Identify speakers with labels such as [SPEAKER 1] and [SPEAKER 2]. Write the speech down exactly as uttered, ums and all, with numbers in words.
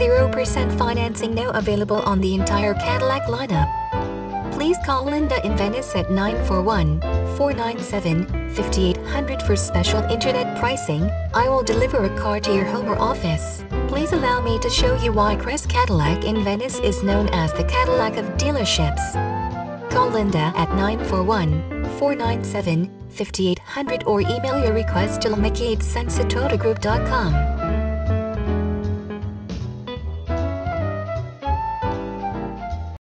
[SPEAKER 1] zero percent financing now available on the entire Cadillac lineup. Please call Linda in Venice at nine four one, four nine seven, five eight zero zero for special internet pricing. I will deliver a car to your home or office. Please allow me to show you why Crest Cadillac in Venice is known as the Cadillac of dealerships. Call Linda at nine four one, four nine seven, five eight zero zero or email your request to lamicatesensatotogroup dot com.